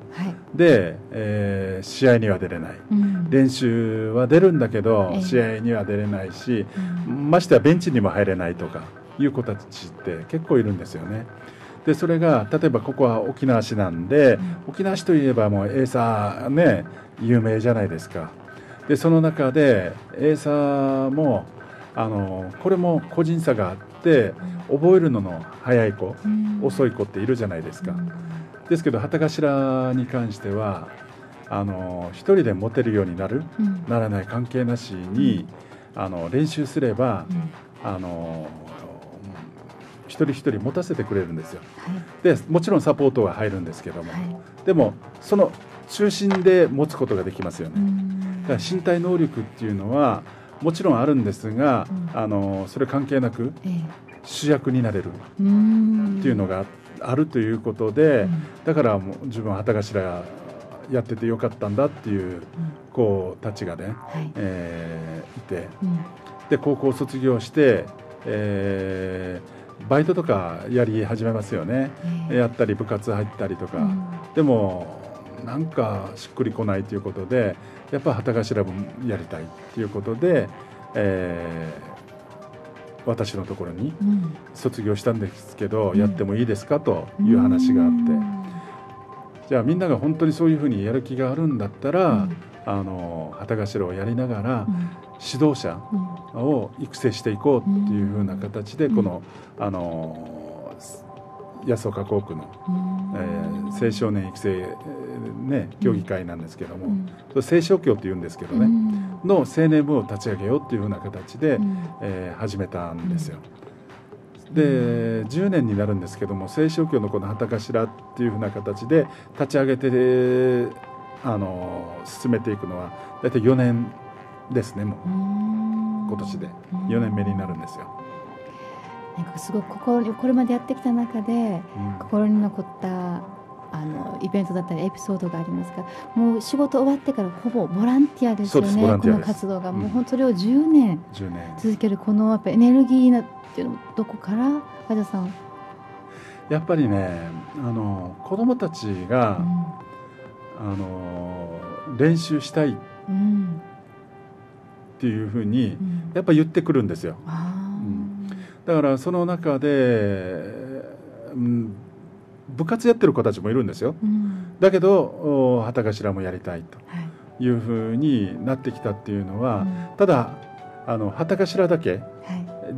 で、えー、試合には出れない、うん、練習は出るんだけど、えー、試合には出れないし、うん、ましてはベンチにも入れないとかいう子たちって結構いるんですよね。でそれが例えばここは沖縄市なんで、うん、沖縄市といえばもうエーサーね有名じゃないですか。でその中でエーサーもあのこれも個人差があって覚えるのの早い子、うん、遅い子っているじゃないですか、うん、ですけど旗頭に関してはあの一人で持てるようになる、うん、ならない関係なしに、うん、あの練習すれば、うん、あの一人一人持たせてくれるんですよ、はい、でもちろんサポートが入るんですけども、はい、でもその中心で持つことができますよね。だから身体能力っていうのはもちろんあるんですが、うん、あのそれ関係なく主役になれるっていうのがあるということで、うん、だからもう自分は旗頭やっててよかったんだっていう子たちがね、はいえー、いて、うん、で高校卒業して、えー、バイトとかやり始めますよね、えー、やったり部活入ったりとか、うん、でもなんかしっくりこないということでやっぱ旗頭もやりたいということで、えー、私のところに卒業したんですけど、うん、やってもいいですかという話があって、うん、じゃあみんなが本当にそういうふうにやる気があるんだったら、うん、あの旗頭をやりながら、うん、指導者を育成していこうっていうふうな形で、うん、この、あの安岡校区の、えー、青少年育成、ね、協議会なんですけども、うん、青少協っていうんですけどね、うん、の青年部を立ち上げようっていうふうな形で、うんえー、始めたんですよ。でじゅうねんになるんですけども青少協のこの旗頭っていうふうな形で立ち上げてあの進めていくのは大体よねんですね。もう今年でよねんめになるんですよ。 なんかすごく心にこれまでやってきた中で、うん、心に残ったあのイベントだったりエピソードがありますが、もう仕事終わってからほぼボランティアですよね。この活動が、うん、もう本当それをじゅうねん続けるこのやっぱエネルギーなっていうのどこから和田さん。 やっぱりね、あの子どもたちが、うん、あの練習したいっていうふうにやっぱ言ってくるんですよ。うん、だからその中で、うん、部活やってる子たちもいるんですよ。うん、だけど旗頭もやりたいというふうになってきたっていうのは、うん、ただあの旗頭だけ、はい、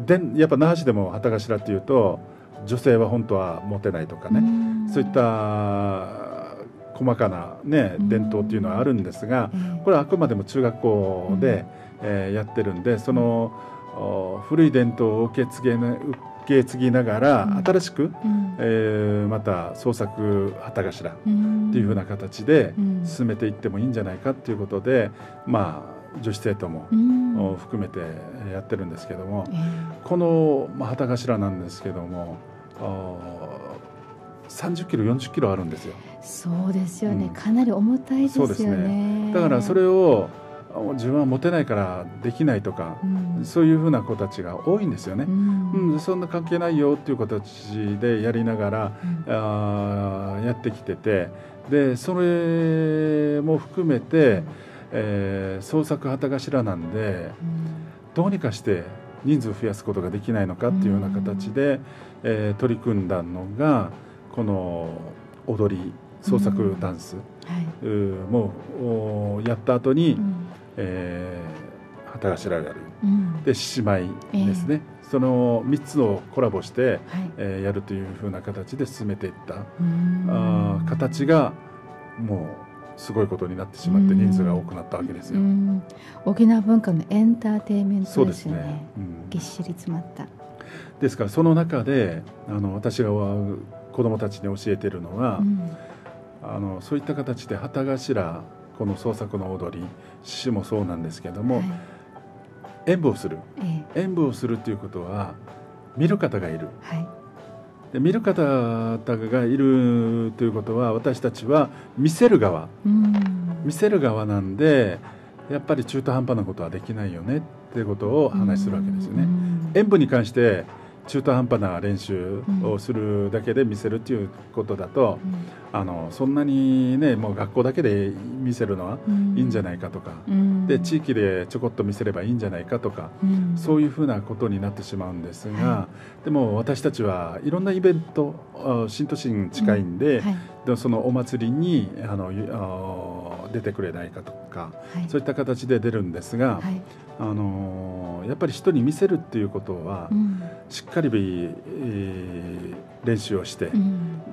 でやっぱ那覇市でも旗頭っていうと女性は本当はモテないとかね、うん、そういった細かな、ね、伝統っていうのはあるんですが、うん、これはあくまでも中学校で、うんえー、やってるんで、その、うん、古い伝統を受け継げな受け継ぎながら、うん、新しく、うんえー、また創作旗頭っていうふうな形で進めていってもいいんじゃないかっていうことで、まあ、女子生徒も、うん、含めてやってるんですけども、うん、この、まあ、旗頭なんですけどもさんじゅっキロよんじゅっキロあるんですよ。 そうですよね、うん、かなり重たいですよね。そうですね。 だからそれを自分は持てないからできないとか、うん、そういうふうな子たちが多いんですよね。うんうん、そんな関係ないよっていう子たちでやりながら、うん、あやってきてて、でそれも含めて、うんえー、創作旗頭なんで、うん、どうにかして人数を増やすことができないのかっていうような形で、うんえー、取り組んだのがこの踊り創作ダンス、うんはい、もうやった後に、うんえー、旗頭をやる、うん、で獅子舞ですね、えー、そのみっつをコラボして、はいえー、やるというふうな形で進めていったあ形がもうすごいことになってしまって人数が多くなったわけですよ。うん沖縄文化のエンターテインメントですよね。そうですね、うん、ぎっしり詰まった。 ですからその中であの私が子どもたちに教えているのは、うん、あのそういった形で旗頭この創作の踊り獅子もそうなんですけども、はい、演舞をする、ええ、演舞をするということは見る方がいる、はい、で見る方がいるということは私たちは見せる側、うん、見せる側なんでやっぱり中途半端なことはできないよねっていうことを話するわけですよね。うん、演舞に関して中途半端な練習をするだけで見せるっていうことだと、うん、あのそんなにねもう学校だけで見せるのはいいんじゃないかとか、うん、で地域でちょこっと見せればいいんじゃないかとか、うん、そういうふうなことになってしまうんですが、はい、でも私たちはいろんなイベント新都心近いんで、うんはい、でそのお祭りにあのあ出てくれないかとか、はい、そういった形で出るんですが、はい、あのやっぱり人に見せるっていうことは、うん、しっかり、えー、練習をして、うん、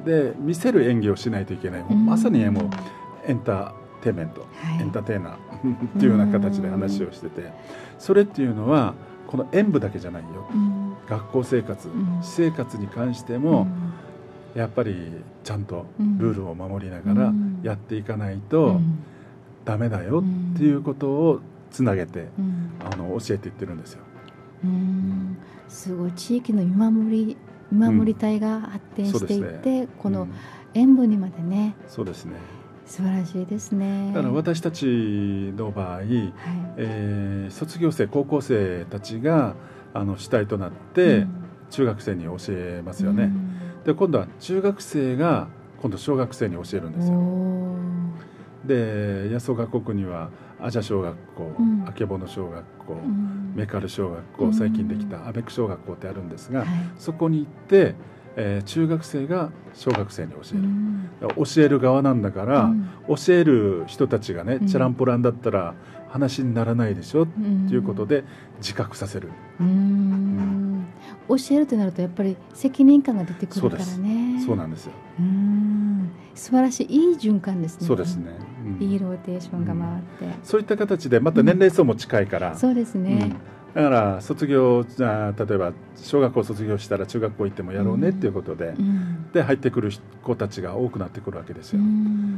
で見せる演技をしないといけない、うん、まさにもうエンターテインメント、はい、エンターテイナーっていうような形で話をしてて、それっていうのはこの演舞だけじゃないよ、うん、学校生活、うん、私生活に関しても、うん、やっぱりちゃんとルールを守りながらやっていかないと、うんダメだよっていうことをつなげて、うん、あの教えていってるんですよ。 うんすごい地域の見守り見守り隊が発展していって、うんね、この演舞にまでね、 うん、そうですね素晴らしいですね。 だから私たちの場合、はいえー、卒業生高校生たちがあの主体となって中学生に教えますよね、うん、で今度は中学生が今度小学生に教えるんですよ。で八十学区には阿謝小学校、うん、あけぼの小学校、うん、メカル小学校、最近できたアベク小学校ってあるんですが、はい、そこに行って、えー、中学生が小学生に教える、うん、教える側なんだから、うん、教える人たちがね、うん、チャランポランだったら話にならないでしょ、うん、っていうことで自覚させる、うんうん教えるとなるとやっぱり責任感が出てくるからね。 そうなんですよ。 うん素晴らしいいい循環ですね。 そうですね、 うん、いいローテーションが回って、うん、 そういった形でまた年齢層も近いから、 うん、そうですね、 うん、だから卒業じゃ例えば小学校卒業したら中学校行ってもやろうねっていうことで、うん、で入ってくる子たちが多くなってくるわけですよ、うん、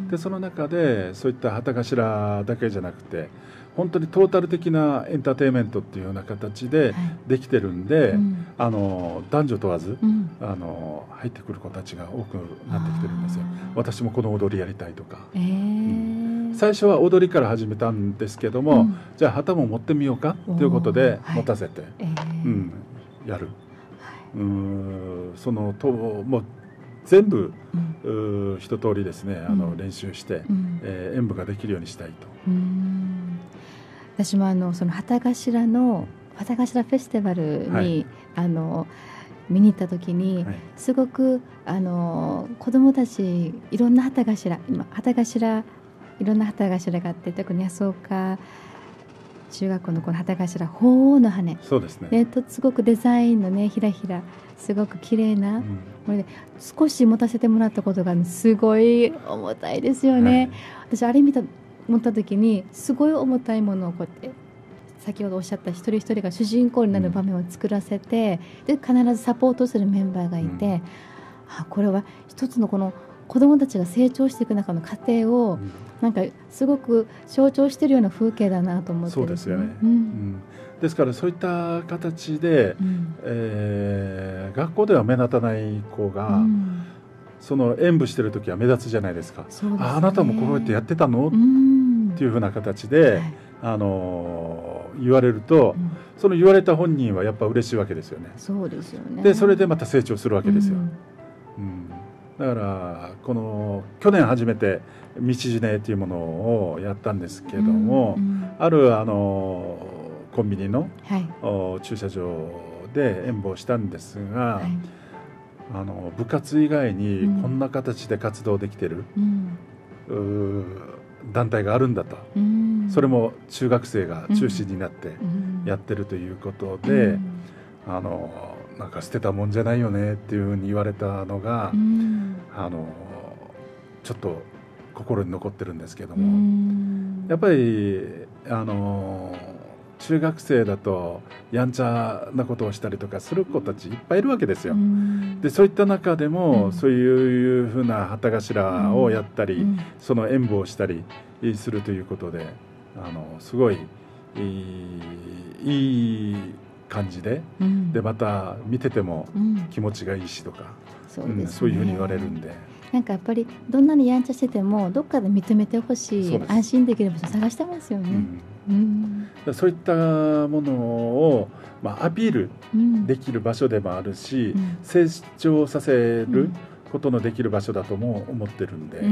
でその中でそういった旗頭だけじゃなくて本当にトータル的なエンターテインメントっていうような形でできてるんで、はいうん、あの男女問わず、うん、あの入ってくる子たちが多くなってきてるんですよ。私もこの踊りやりたいとか、えーうん、最初は踊りから始めたんですけども、うん、じゃあ旗も持ってみようかということで持たせて、はいえーうん、やる、はい、うんそのともう全部、うん、一通りですねあの、うん、練習して、うん、えー、演舞ができるようにしたいと。 うん、私もあのその旗頭の旗頭フェスティバルに、はい、あの見に行った時に、はい、すごくあの子どもたちいろんな旗頭今旗頭いろんな旗頭があって、特に安岡中学校のこの旗頭鳳凰の羽、 そうですね、 ね、とすごくデザインのねひらひらすごく綺麗な、うん、これで少し持たせてもらったことが、ね、すごい重たいですよね、はい、私あれ見た持った時にすごい重たいものをこうやって先ほどおっしゃった一人一人が主人公になる場面を作らせて、うん、で必ずサポートするメンバーがいて、うん、あこれは一つのこの子どもたちが成長していく中の過程を、うん、なんかすごく象徴しているような風景だなと思って、 そうですよね、うんうん、ですからそういった形で、うん、えー、学校では目立たない子が、うん、その演舞してる時は目立つじゃないですか。そうですね、あ, あなたもこうやってやってたの、うん、っていうふうな形で、はい、あのー、言われると、うん、その言われた本人はやっぱ嬉しいわけですよね。 そうですよね。 でそれでまた成長するわけですよ、うんうん、だからこの去年初めて道ジュネというものをやったんですけども、うんうん、あるあのコンビニの、はい、駐車場で演舞をしたんですが、はい、あの部活以外にこんな形で活動できてる、うん、団体があるんだと、うん、それも中学生が中心になってやってるということで、うん、あのなんか捨てたもんじゃないよねっていうふうに言われたのが、うん、あのちょっと心に残ってるんですけども、うん、やっぱりあの中学生だとやんちゃなことをしたりとかする子たちいっぱいいるわけですよ、うん、でそういった中でも、うん、そういうふうな旗頭をやったり、うん、その演舞をしたりするということで、あのすごいいい、いい感じで、うん、でまた見てても気持ちがいいしとか、うん そうですね、うん、そういうふうに言われるんで、 なんかやっぱりどんなにやんちゃしててもどっかで認めてほしい、安心できる場所探してますよね、うんうん、 そういったものを、まあ、アピールできる場所でもあるし、うん、成長させることのできる場所だとも思ってるんで、うんうん、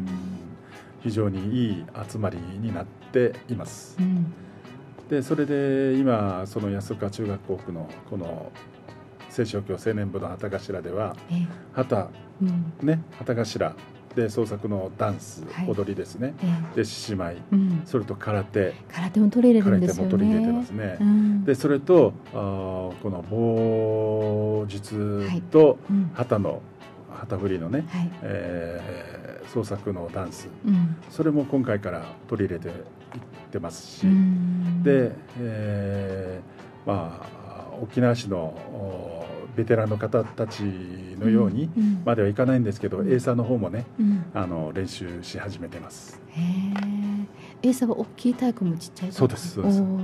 非常にいい集まりになっています、うん、でそれで今その安岡中学校区のこの青少教青年部の旗頭では、え旗、うん、ね、旗頭で創作のダンス、はい、踊りですね、えで獅子舞、うん、それと空手空手も取り入れてるんですよね。 空手も取り入れてますね、うん、でそれとあこの棒術と旗の、旗振りのね、はい、えー、創作のダンス、うん、それも今回から取り入れていってますし、うん、で、えー、まあ沖縄市のベテランの方たちのようにまではいかないんですけど、うん、エーサーの方もね、うん、あの練習し始めてます。 へー、エーサーは大きい太鼓もちっちゃい太鼓？ そうですそうです、はい、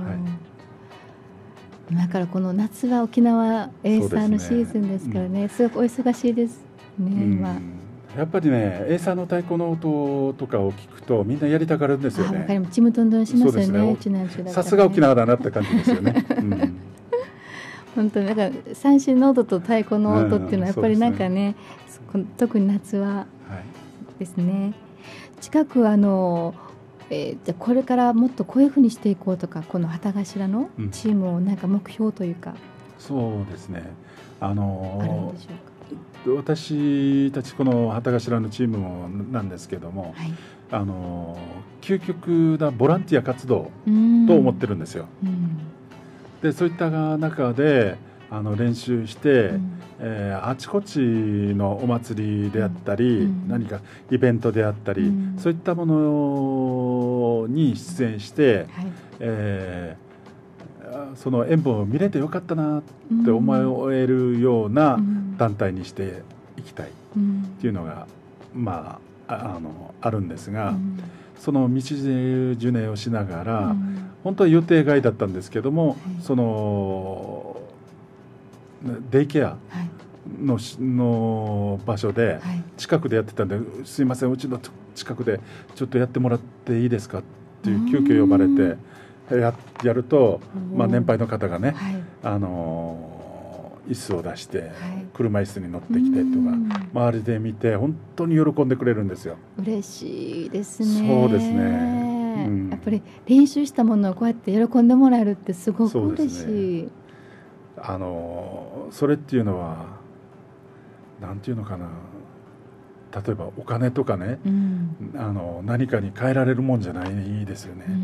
今からこの夏は沖縄エーサーのシーズンですからね、すごくお忙しいですね、今、うん、 やっぱりねエーサーの太鼓の音とかを聞くとみんなやりたがるんですよね。 あ、わかります。ちむどんどんしますよね。 さすが沖縄だなって感じですよね、うん、 本当にだから三振の音と太鼓の音っていうのはやっぱりなんかね、うん、ね、特に夏はですね、はい、近くあの、えー、じゃこれからもっとこういうふうにしていこうとか、この旗頭のチームをなんか目標というか、うん、 そうですね、あのー、 あるんでしょうか。 私たちこの旗頭のチームもなんですけども、はい、あの究極なボランティア活動と思ってるんですよ。うん、でそういった中であの練習して、うん、えー、あちこちのお祭りであったり、うん、何かイベントであったり、うん、そういったものに出演して、はい、えーその演舞を見れてよかったなって思えるような団体にしていきたいっていうのが、まあ、あ, あ, のあるんですが、その道ジュネをしながら、本当は予定外だったんですけども、そのデイケアの, の場所で近くでやってたんで、すいませんうちの近くでちょっとやってもらっていいですかっていう急遽呼ばれてや, やると、まあ、年配の方がね、はい、あの椅子を出して、はい、車椅子に乗ってきてとか周りで見て本当に喜んでくれるんですよ。 嬉しいですね。 そうですね、 うん、やっぱり練習したものをこうやって喜んでもらえるってすごく嬉しい。 あのそれっていうのはなんていうのかな、例えばお金とかね、うん、あの何かに変えられるもんじゃないですよね。うん、うん、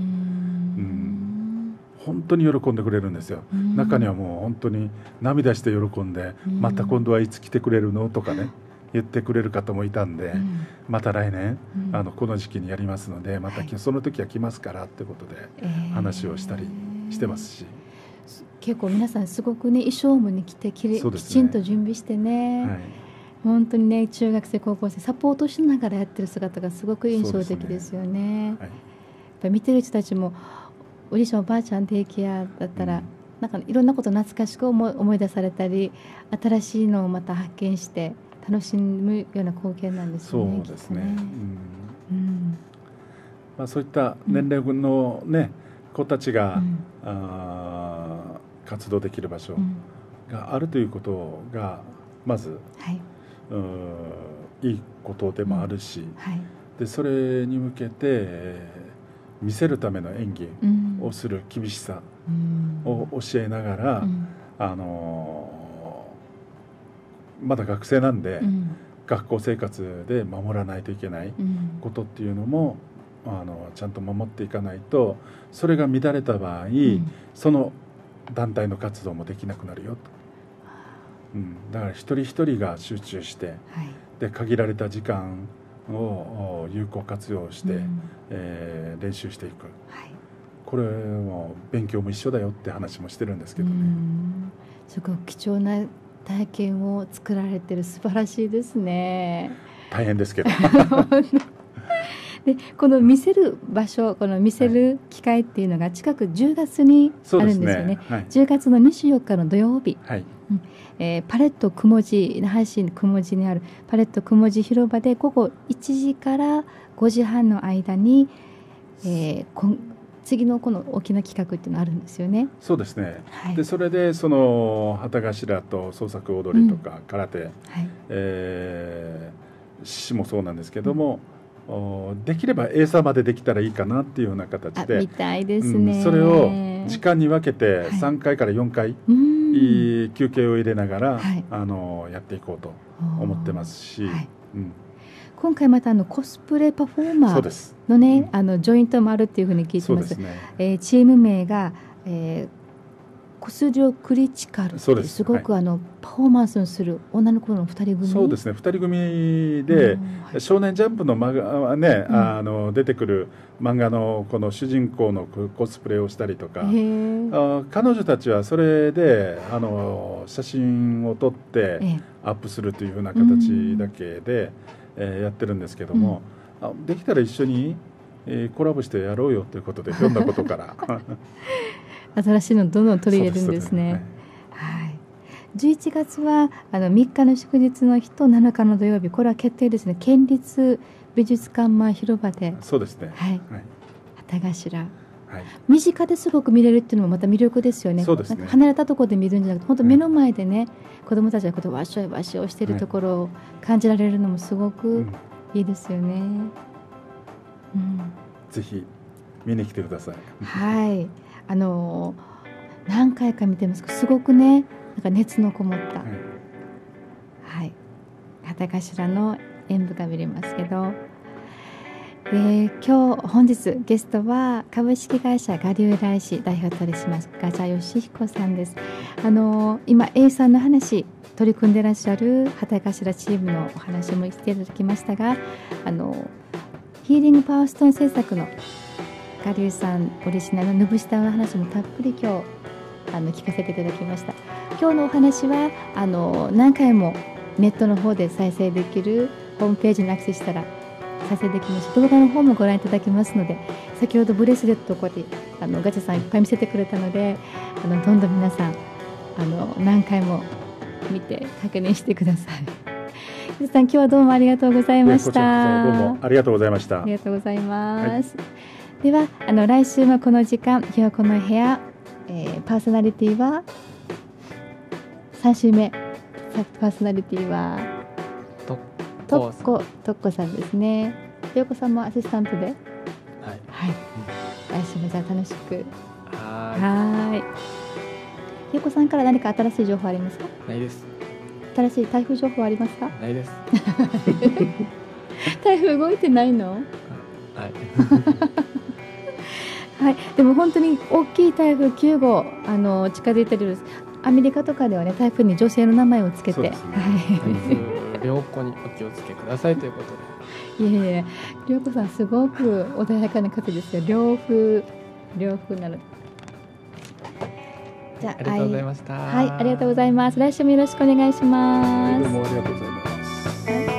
本当に喜んでくれるんですよ。うん、中にはもう本当に涙して喜んで、うん、また今度はいつ来てくれるのとかね言ってくれる方もいたんで、うん、また来年、うん、あのこの時期にやりますのでまた、はい、その時は来ますからってことで話をしたりしてますし、 えー、結構皆さんすごくね衣装もに着てきれ、ね、きちんと準備してね、はい、本当にね中学生高校生サポートしながらやってる姿がすごく印象的ですよね。はい、やっぱり見てる人たちもおじいちゃんおばあちゃんデイケアだったら、うん、なんかいろんなこと懐かしく思い、思い出されたり新しいのをまた発見して楽しむような光景なんですよね。 そうですね、うんうんまあ、そういった年齢の、ねうん、子たちが、うん、あ活動できる場所があるということがまず、はい、ういいことでもあるし、うんはい、でそれに向けて、えー、見せるための演技をする厳しさを教えながら、うん、あのー、まだ学生なんで、うん、学校生活で守らないといけないことっていうのも、うん、あのちゃんと守っていかないとそれが乱れた場合、うん、その団体の活動もできなくなるよと、うん、だから一人一人が集中して、はい、で限られた時間を有効活用して、うんえー、練習していく、はい、これも勉強も一緒だよって話もしてるんですけどね。うんすごく貴重な体験を作られてる素晴らしいですね。 大変ですけどでこの見せる場所この見せる機会っていうのが近くじゅうがつにあるんですよね。はい、じゅうがつのにじゅうよっかの土曜日、はいうんえー、パレット雲寺那覇市雲寺にあるパレット雲寺広場で午後いちじからごじはんの間に、えー、こ次のこの大きな企画っていうのがあるんですよね。 そうですね、はい、でそれでその旗頭と創作踊りとか空手、うんはいえー、獅子もそうなんですけども、うん、できればエーサーまでできたらいいかなっていうような形でみたいですね、 うん、それを時間に分けてさんかいからよんかい、はい、休憩を入れながら、はい、あのやっていこうと思ってますし、はいうん、 今回またあのコスプレパフォーマーのね、うん、あのジョイントもあるっていうふうに聞いてます。そうですね、えー、チーム名が、えーコスリョクリチカルってす, すごくあの、はい、パフォーマンスをする女の子のふたり組。 そうですね、ふたり組で、うんはい、少年ジャンプの漫画はね、うん、あの出てくる漫画のこの主人公のコスプレをしたりとか、あ彼女たちはそれであの写真を撮ってアップするというふうな形だけで、えー、やってるんですけども、うん、あできたら一緒に、えー、コラボしてやろうよということでひょんなことから新しいのどんどん取り入れるんですね。はいはい、じゅういちがつはあのみっかの祝日の日となのかの土曜日、これは決定ですね。県立美術館前広場で。 そうですね。はい。 旗頭、はい。身近ですごく見れるっていうのもまた魅力ですよね。そうですね。なんか離れたところで見るんじゃなくて、本当目の前でね、はい、子どもたちがこうわしょいわしょいしているところを感じられるのもすごくいいですよね。うん。 うん、ぜひ見に来てください。 はい。あの何回か見てますけどすごくねなんか熱のこもった、はい、はい、旗頭の演舞が見れますけど、えー、今日本日ゲストは株式会社我流来市代表取締役ガチャ義彦さんです。あの今 A さんの話取り組んでいらっしゃる旗頭チームのお話もしていただきましたが、あのヒーリングパワーストーン制作の我流さんオリジナルのヌブシタの話もたっぷり今日あの聞かせていただきました。今日のお話はあの何回もネットの方で再生できるホームページにアクセスしたら再生できますし、動画の方もご覧いただけますので、先ほどブレスレットここであのガチャさんいっぱい見せてくれたので、あのどんどん皆さんあの何回も見て確認してください。ガチャさん今日はどうもありがとうございました。 どうもありがとうございました。 ありがとうございます。はい、ではあの来週もこの時間ひよこの部屋、えー、パーソナリティはさん週目パーソナリティはととっことっこさんですね。ひよこさんもアシスタントで、はい、はい、来週もじゃあ楽しく。 はーい。ひよこさんから何か新しい情報ありますか？ ないです。 新しい台風情報ありますか？ ないです。 台風動いてないの？ はい。 はい、でも本当に大きい台風きゅう号あの近づいてるんです。アメリカとかではね、台風に女性の名前をつけて、ね、 はい、良子にお気をつけくださいということで。いやいや、良子さんすごく穏やかな方ですよ。涼風涼風なので。 じゃあ、ありがとうございました。 はい、ありがとうございます。来週もよろしくお願いします。 どうもありがとうございます。